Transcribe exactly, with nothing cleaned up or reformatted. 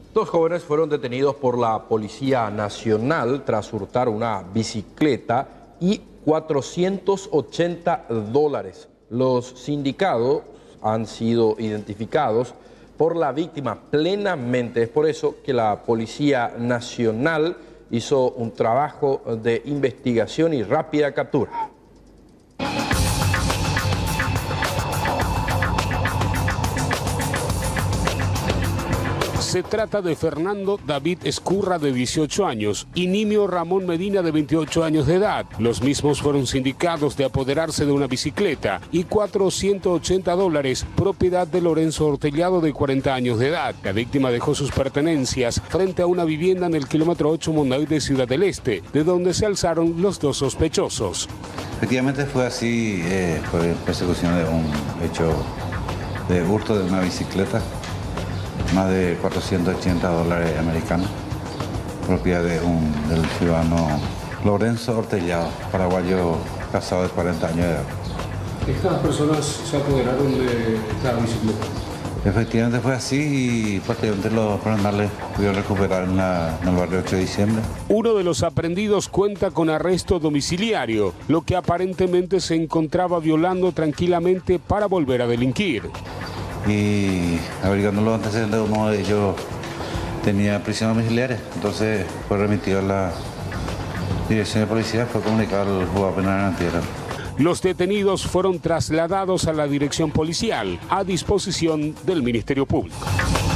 Dos jóvenes fueron detenidos por la Policía Nacional tras hurtar una bicicleta y cuatrocientos ochenta dólares. Los sindicados han sido identificados por la víctima plenamente. Es por eso que la Policía Nacional hizo un trabajo de investigación y rápida captura. Se trata de Fernando David Escurra, de dieciocho años, y Nimio Ramón Medina, de veintiocho años de edad. Los mismos fueron sindicados de apoderarse de una bicicleta y cuatrocientos ochenta dólares, propiedad de Lorenzo Ortellado, de cuarenta años de edad. La víctima dejó sus pertenencias frente a una vivienda en el kilómetro ocho Monday de Ciudad del Este, de donde se alzaron los dos sospechosos. Efectivamente fue así, eh, fue persecución de un hecho de hurto de una bicicleta. Más de cuatrocientos ochenta dólares americanos, propiedad de un, del ciudadano Lorenzo Ortellado, paraguayo, casado de cuarenta años de edad. ¿Estas personas se apoderaron de la bicicleta? Efectivamente fue así y prácticamente los criminales pudieron recuperar en, la, en el barrio ocho de diciembre. Uno de los aprendidos cuenta con arresto domiciliario, lo que aparentemente se encontraba violando tranquilamente para volver a delinquir. Y averiguando los antecedentes, uno de ellos tenía prisión domiciliaria, entonces fue remitido a la dirección de policía, fue comunicado al juzgado penal en Antietam. Los detenidos fueron trasladados a la dirección policial a disposición del Ministerio Público.